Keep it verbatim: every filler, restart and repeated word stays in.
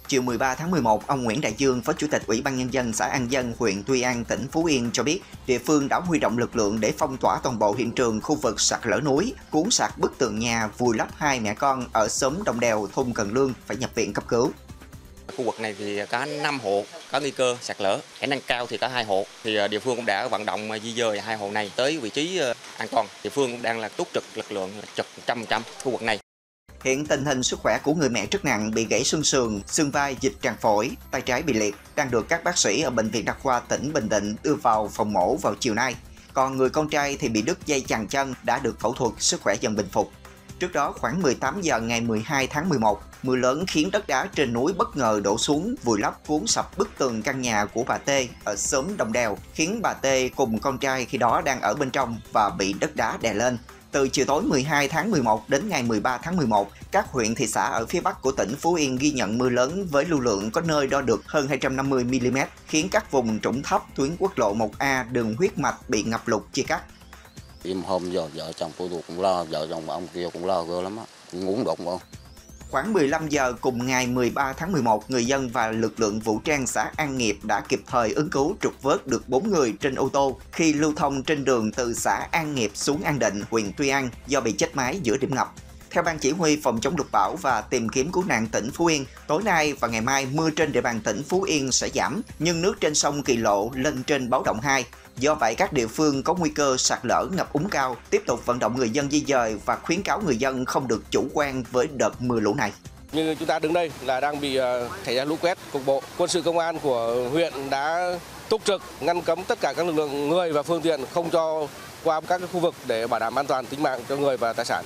Chiều mười ba tháng mười một, ông Nguyễn Đại Dương, Phó Chủ tịch Ủy ban Nhân dân xã An Dân, huyện Tuy An, tỉnh Phú Yên cho biết, địa phương đã huy động lực lượng để phong tỏa toàn bộ hiện trường khu vực sạt lở núi, cuốn sạt bức tường nhà, vùi lấp hai mẹ con ở xóm Đồng Đèo, thôn Cần Lương phải nhập viện cấp cứu. Khu vực này thì có năm hộ có nguy cơ sạt lở, khả năng cao thì có hai hộ. Thì địa phương cũng đã vận động di dời hai hộ này tới vị trí an toàn. Địa phương cũng đang là túc trực lực lượng trực một trăm phần trăm khu vực này. Hiện tình hình sức khỏe của người mẹ rất nặng, bị gãy xương sườn, xương vai, dịch tràng phổi, tay trái bị liệt, đang được các bác sĩ ở Bệnh viện Đa khoa tỉnh Bình Định đưa vào phòng mổ vào chiều nay. Còn người con trai thì bị đứt dây chằng chân, đã được phẫu thuật, sức khỏe dần bình phục. Trước đó khoảng mười tám giờ ngày mười hai tháng mười một, mưa lớn khiến đất đá trên núi bất ngờ đổ xuống, vùi lấp cuốn sập bức tường căn nhà của bà T ở xóm Đồng Đèo, khiến bà T cùng con trai khi đó đang ở bên trong và bị đất đá đè lên. Từ chiều tối mười hai tháng mười một đến ngày mười ba tháng mười một, các huyện thị xã ở phía Bắc của tỉnh Phú Yên ghi nhận mưa lớn với lưu lượng có nơi đo được hơn hai trăm năm mươi mi li mét, khiến các vùng trũng thấp tuyến quốc lộ một A đường huyết mạch bị ngập lụt chia cắt. Đêm hôm giờ vợ chồng tôi cũng lo, vợ chồng ông kia cũng lo ghê lắm á, ngủ đụng không. Khoảng mười lăm giờ cùng ngày mười ba tháng mười một, người dân và lực lượng vũ trang xã An Nghiệp đã kịp thời ứng cứu trục vớt được bốn người trên ô tô khi lưu thông trên đường từ xã An Nghiệp xuống An Định, huyện Tuy An do bị chết máy giữa điểm ngập. Theo Ban Chỉ huy Phòng chống lụt bão và tìm kiếm cứu nạn tỉnh Phú Yên, tối nay và ngày mai mưa trên địa bàn tỉnh Phú Yên sẽ giảm, nhưng nước trên sông Kỳ Lộ lên trên báo động hai. Do vậy, các địa phương có nguy cơ sạt lở ngập úng cao, tiếp tục vận động người dân di dời và khuyến cáo người dân không được chủ quan với đợt mưa lũ này. Như chúng ta đứng đây là đang bị xảy ra lũ quét cục bộ. Quân sự công an của huyện đã túc trực ngăn cấm tất cả các lực lượng người và phương tiện không cho qua các khu vực để bảo đảm an toàn tính mạng cho người và tài sản.